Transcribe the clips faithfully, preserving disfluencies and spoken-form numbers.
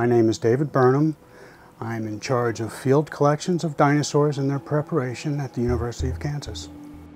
My name is David Burnham. I'm in charge of field collections of dinosaurs and their preparation at the University of Kansas.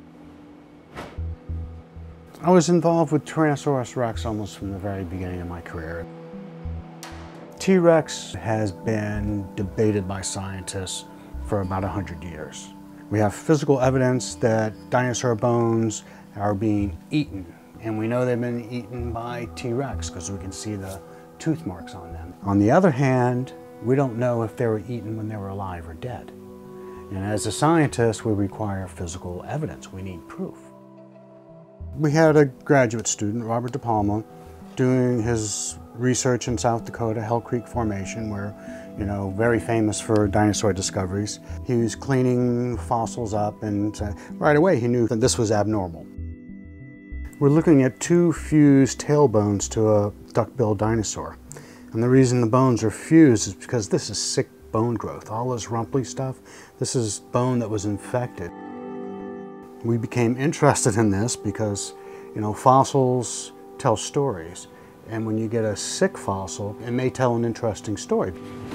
I was involved with Tyrannosaurus rex almost from the very beginning of my career. T rex has been debated by scientists for about one hundred years. We have physical evidence that dinosaur bones are being eaten, and we know they've been eaten by T rex because we can see the tooth marks on them. On the other hand, we don't know if they were eaten when they were alive or dead. And as a scientist, we require physical evidence. We need proof. We had a graduate student, Robert DePalma, doing his research in South Dakota, Hell Creek Formation, where, you know, very famous for dinosaur discoveries. He was cleaning fossils up, and uh, right away he knew that this was abnormal. We're looking at two fused tailbones to a duck-billed dinosaur. And the reason the bones are fused is because this is sick bone growth. All this rumply stuff, this is bone that was infected. We became interested in this because, you know, fossils tell stories. And when you get a sick fossil, it may tell an interesting story.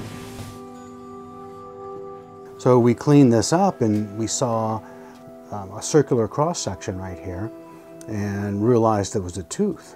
So we cleaned this up and we saw um, a circular cross-section right here and realized it was a tooth.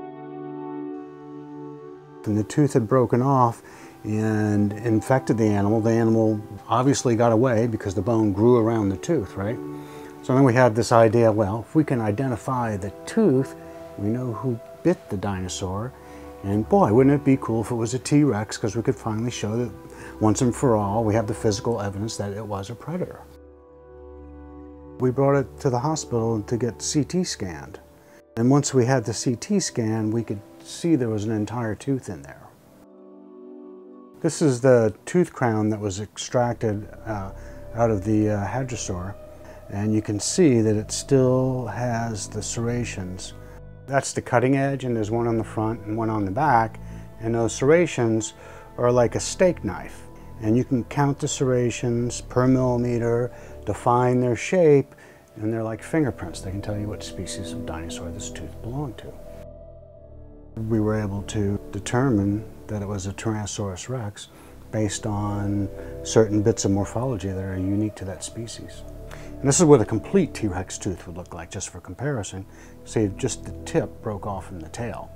And the tooth had broken off and infected the animal. The animal obviously got away because the bone grew around the tooth, right? So then we had this idea, well, if we can identify the tooth, we know who bit the dinosaur. And boy, wouldn't it be cool if it was a T rex, because we could finally show that once and for all, we have the physical evidence that it was a predator. We brought it to the hospital to get C T scanned. And once we had the C T scan, we could see there was an entire tooth in there. This is the tooth crown that was extracted uh, out of the uh, hadrosaur. And you can see that it still has the serrations. That's the cutting edge, and there's one on the front and one on the back. And those serrations are like a steak knife. And you can count the serrations per millimeter, define their shape, and they're like fingerprints. They can tell you what species of dinosaur this tooth belonged to. We were able to determine that it was a Tyrannosaurus rex based on certain bits of morphology that are unique to that species. And this is what a complete T rex tooth would look like, just for comparison. See, just the tip broke off from the tail.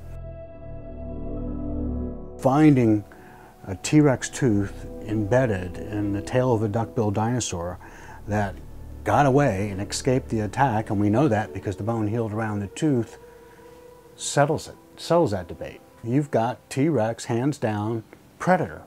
Finding a T rex tooth embedded in the tail of a duck-billed dinosaur that got away and escaped the attack, and we know that because the bone healed around the tooth, settles it, settles that debate. You've got T rex, hands down, predator.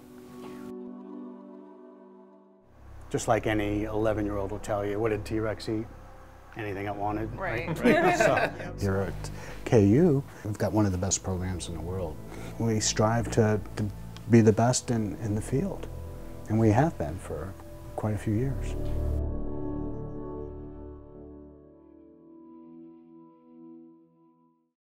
Just like any eleven-year-old will tell you, what did T rex eat? Anything it wanted. Right. right? So, here at K U, we've got one of the best programs in the world. We strive to, to be the best in, in the field, and we have been for quite a few years.